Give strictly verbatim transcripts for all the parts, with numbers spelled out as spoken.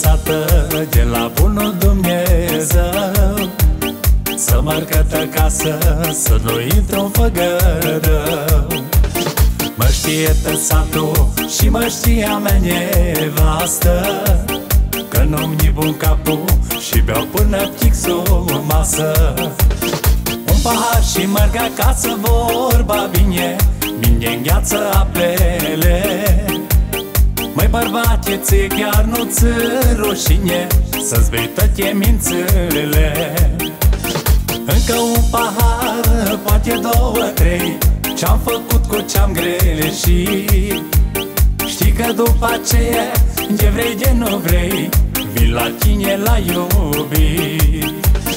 lăsată de la bunul Dumnezeu, să mărcătă casă, să nu intru în făgărău. Mă știe tot satul și mă știa mea nevastă, că nu-mi bun capul și beau până ptic sub masă. Un pahar și merg acasă, vorba vine, mine îngheață apele. Măi bărbate, ție chiar nu-ți rușine să-ți bei toate mințile. Încă un pahar, poate două, trei, ce-am făcut cu ce-am greșit. Știi că după aceea, de vrei de nu vrei, vin la tine la iubit.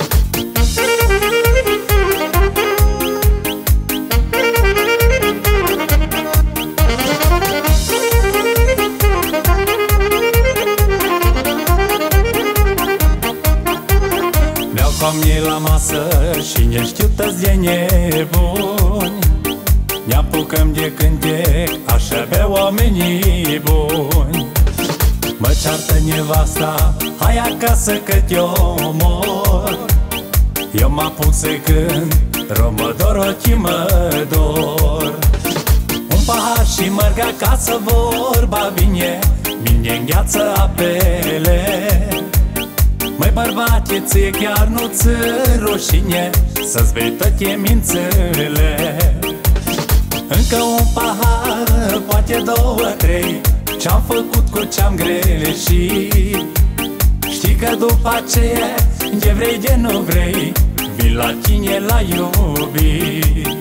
Mi-au comie la masă și ne știu tăți de nebuni, ne apucăm de cântec, așa bea oamenii buni. Mă ceartă nevasta, hai acasă că te omor. Eu mă apuc să cânt, romădor ochii mă dor. Un pahar și merg acasă, vorba vine, mine îngheață apele. Măi bărbate, ție chiar nu-ți rușine să-ți bei toate mințile. Încă un pahar, poate două, trei, ce-am făcut cu ce-am greșit. Știi că după aceea, de vrei de nu vrei, vin la tine la iubit.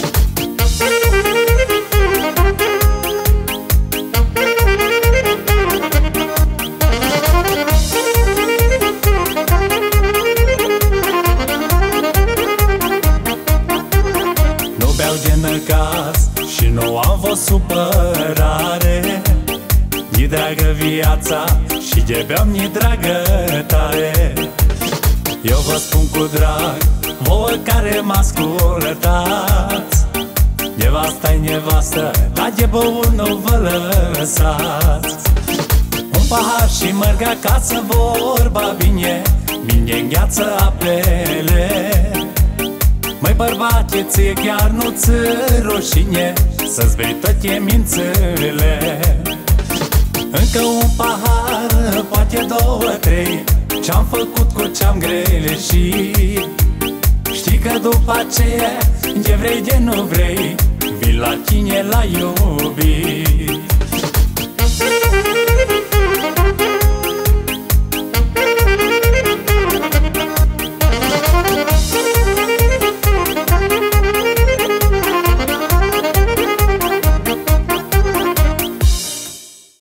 Nu beau de năcas și nu am fost supărare, ni dragă viața și de beam ni dragă tare. Eu vă spun cu drag, vouă care mă ascultați, nevasta-i nevastă, dar de băut nu vă lăsați. Un pahar și merg acasă, vorba vine, mine îngheață apele. Măi bărbate, ție chiar nu-ți rușine să-ți bei toate mințile. Încă un pahar, poate două, trei, ce-am făcut cu ce-am greșit. Știi că după aceea, de vrei de nu vrei, vin la tine la iubit.